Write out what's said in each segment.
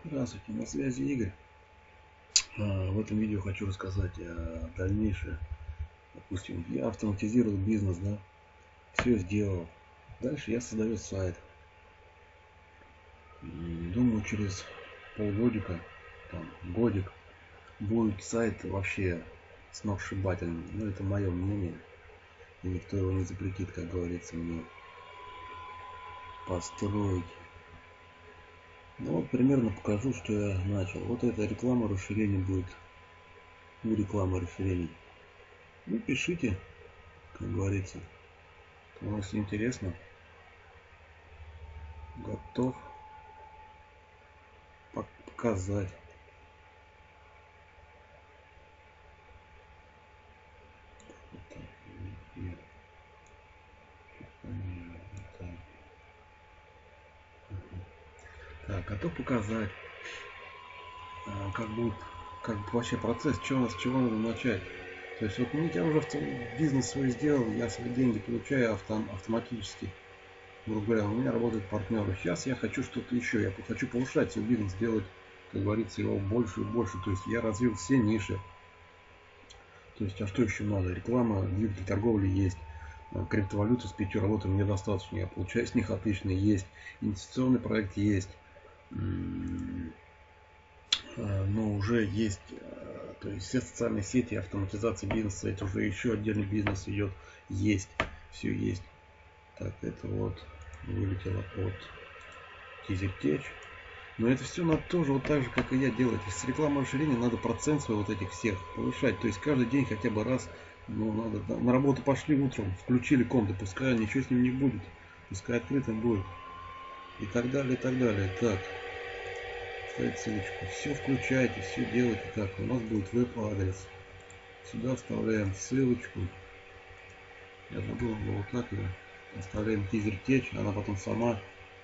Здравствуйте, на связи Игорь. В этом видео хочу рассказать о дальнейшем. Допустим, я автоматизировал бизнес, да, все сделал. Дальше я создаю сайт. Думаю, через полгодика, там, годик, будет сайт вообще сногсшибательный. Но это мое мнение. И никто его не запретит, как говорится, мне построить. Ну вот примерно покажу, что я начал. Вот эта реклама расширений будет. Реклама расширений. Ну, пишите, как говорится. Кому если интересно, готов показать. Так, готов показать, как будет, как вообще процесс, с чего надо начать. То есть вот я уже бизнес свой сделал, я свои деньги получаю автоматически. Грубо говоря, у меня работают партнеры. Сейчас я хочу что-то еще, я хочу повышать свой бизнес, делать, как говорится, его больше и больше. То есть я развил все ниши. То есть, а что еще надо? Реклама, двигатель торговли есть. Криптовалюта с 5 работами мне достаточно. Я получаю с них отлично. Есть. Инвестиционный проект есть. Но уже есть. То есть все социальные сети, автоматизация бизнеса, это уже еще отдельный бизнес идет. Есть. Все есть. Так, это вот вылетело от Тизертеч. Но это все надо тоже вот так же, как и я, делать. С рекламой расширения надо процент свой вот этих всех повышать. То есть каждый день хотя бы раз, ну, надо, на работу пошли утром, включили комп, пускай ничего с ним не будет. Пускай открытым будет. И так далее, и так далее. Так, ставить ссылочку. Все включайте, все делайте так. У нас будет веб-адрес. Сюда вставляем ссылочку. Я забыл, вот так ее. Оставляем тизер-теч, она потом сама,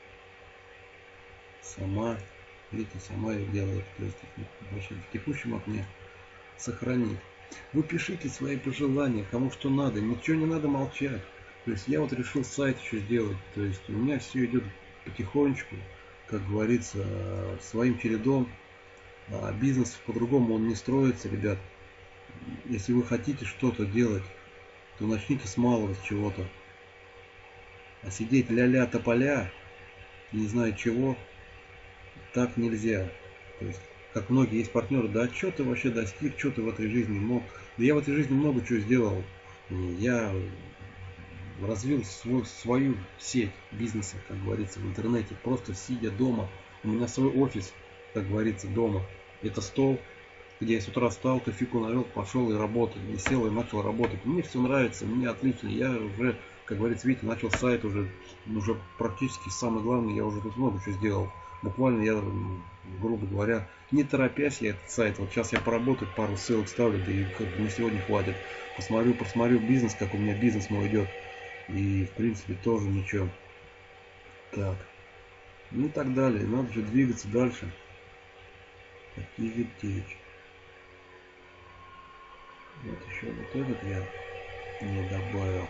видите, сама ее делает. То есть в текущем окне сохранить. Вы пишите свои пожелания, кому что надо, ничего не надо молчать. То есть я вот решил сайт еще сделать. То есть у меня все идет потихонечку, как говорится, своим чередом. А бизнес по-другому он не строится, ребят. Если вы хотите что-то делать, то начните с малого, с чего-то. А сидеть ля-ля тополя, не знаю чего, так нельзя. То есть, как многие есть партнеры, да что ты вообще достиг, что ты в этой жизни мог. Да я в этой жизни много чего сделал. Я развил свою сеть бизнеса, как говорится, в интернете, просто сидя дома. У меня свой офис, как говорится, дома. Это стол, где я с утра встал, кофейку налил, пошел и работал. И сел и начал работать. Мне все нравится, мне отлично. Я уже, как говорится, видите, начал сайт уже практически самое главное, я уже тут много чего сделал. Буквально я, грубо говоря, не торопясь, я этот сайт, вот сейчас я поработаю, пару ссылок ставлю, да и на сегодня хватит. Посмотрю бизнес, как у меня бизнес мой идет. И в принципе тоже ничего. Так. Ну и так далее. Надо же двигаться дальше. Такие вертечь. Вот еще вот этот я не добавил.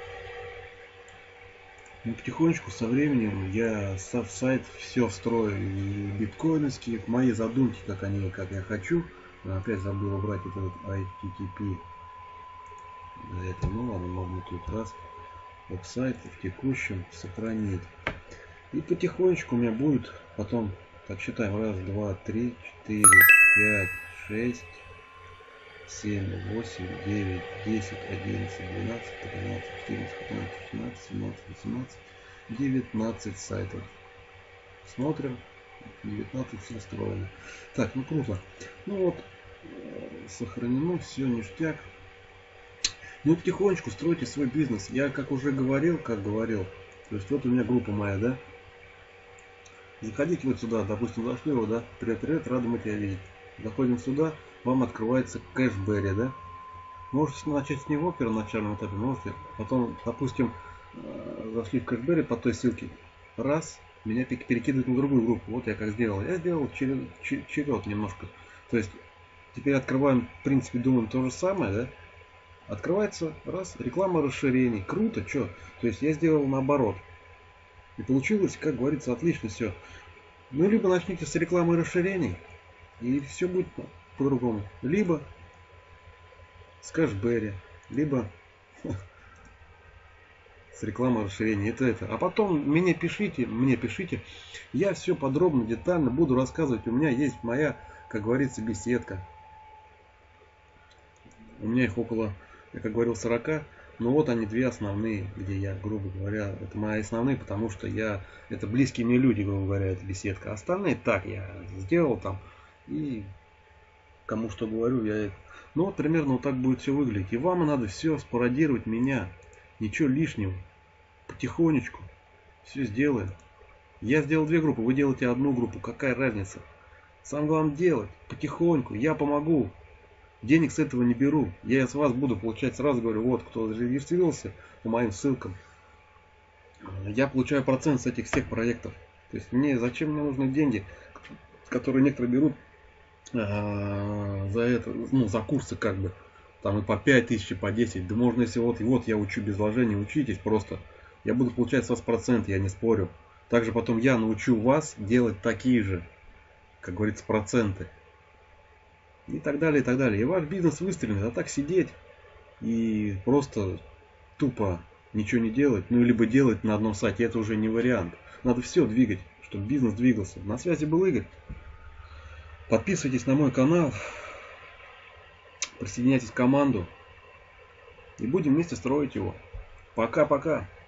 Ну, потихонечку со временем я сайт все строю. И биткоиновские, мои задумки, как я хочу. Опять забыл убрать вот этот ITTP. Это, ну ладно, можно тут раз. Веб-сайт в текущем сохранить. И потихонечку у меня будет потом, так считаем, раз, два, три, четыре, пять, шесть, 7, 8, 9, 10, 11, 12, 13, 14, 15, 16, 17, 18, 19 сайтов. Смотрим. 19 все строили. Так, ну круто. Ну вот, сохранено, все ништяк. Ну потихонечку стройте свой бизнес. Я как уже говорил, то есть вот у меня группа моя, да. Заходите вот сюда, допустим, зашли его, да. Привет, рады мы тебя видеть. Заходим сюда, вам открывается кэшбэри, да. Можете начать с него в первоначальном этапе, можете. Потом, допустим, зашли в кэшбэри по той ссылке. Раз, меня перекидывают на другую группу. Вот я как сделал. Я сделал черед немножко. То есть, теперь открываем, в принципе, думаем то же самое, да. Открывается, раз, реклама расширений. Круто, что? То есть, я сделал наоборот. И получилось, как говорится, отлично все. Ну, либо начните с рекламы расширений, и все будет по-другому. Либо с кэшбэри, либо с рекламой расширений. Это. А потом мне пишите. Я все подробно, детально буду рассказывать. У меня есть моя, как говорится, беседка. У меня их около, я как говорил, 40. Но вот они две основные, где я, грубо говоря, это мои основные, потому что это близкие мне люди, грубо говоря, эта беседка. Остальные так я сделал там. И кому что говорю, Ну вот примерно вот так будет все выглядеть. И вам надо все спародировать меня. Ничего лишнего. Потихонечку. Все сделаем. Я сделал 2 группы, вы делаете 1 группу. Какая разница? Самое главное делать. Потихоньку. Я помогу. Денег с этого не беру. Я с вас буду получать сразу, говорю, вот, кто зарегистрировался по моим ссылкам. Я получаю процент с этих всех проектов. То есть зачем мне нужны деньги, которые некоторые берут за это, ну, за курсы как бы. Там и по 5000, по 10. Да можно, если вот я учу без вложений, учитесь просто. Я буду получать с вас процент, я не спорю. Также потом я научу вас делать такие же, как говорится, проценты. И так далее, и так далее. И ваш бизнес выстрелит. А так сидеть и просто тупо ничего не делать, ну либо делать на одном сайте, это уже не вариант. Надо все двигать, чтобы бизнес двигался. На связи был Игорь. Подписывайтесь на мой канал, присоединяйтесь к команду и будем вместе строить его. Пока-пока.